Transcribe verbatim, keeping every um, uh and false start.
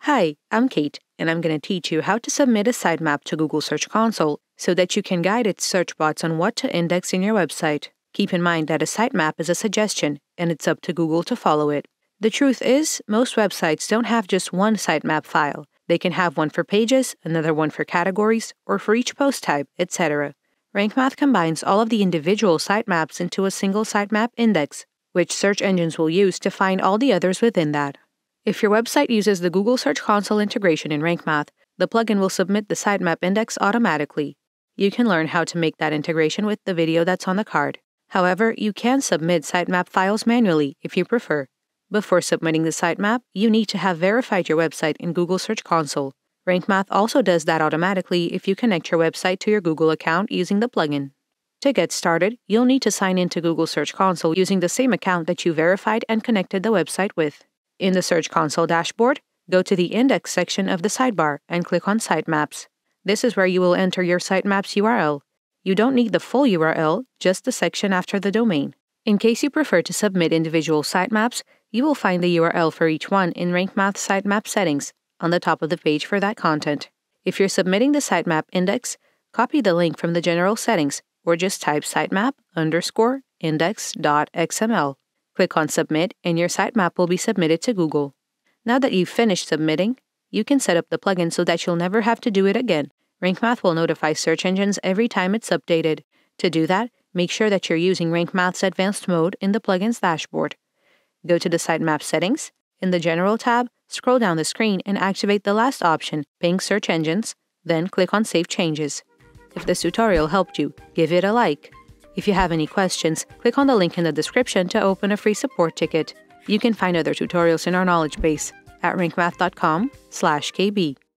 Hi, I'm Kate, and I'm going to teach you how to submit a sitemap to Google Search Console so that you can guide its search bots on what to index in your website. Keep in mind that a sitemap is a suggestion, and it's up to Google to follow it. The truth is, most websites don't have just one sitemap file. They can have one for pages, another one for categories, or for each post type, et cetera. RankMath combines all of the individual sitemaps into a single sitemap index, which search engines will use to find all the others within that. If your website uses the Google Search Console integration in RankMath, the plugin will submit the sitemap index automatically. You can learn how to make that integration with the video that's on the card. However, you can submit sitemap files manually if you prefer. Before submitting the sitemap, you need to have verified your website in Google Search Console. RankMath also does that automatically if you connect your website to your Google account using the plugin. To get started, you'll need to sign into Google Search Console using the same account that you verified and connected the website with. In the Search Console dashboard, go to the Index section of the sidebar and click on Sitemaps. This is where you will enter your sitemap's U R L. You don't need the full U R L, just the section after the domain. In case you prefer to submit individual sitemaps, you will find the U R L for each one in RankMath Sitemap Settings on the top of the page for that content. If you're submitting the sitemap index, copy the link from the general settings or just type sitemap underscore index.xml. Click on Submit and your sitemap will be submitted to Google. Now that you've finished submitting, you can set up the plugin so that you'll never have to do it again. RankMath will notify search engines every time it's updated. To do that, make sure that you're using RankMath's Advanced mode in the plugin's dashboard. Go to the Sitemap settings. In the General tab, scroll down the screen and activate the last option, Ping Search Engines, then click on Save Changes. If this tutorial helped you, give it a like. If you have any questions, click on the link in the description to open a free support ticket. You can find other tutorials in our knowledge base at rankmath dot com slash K B.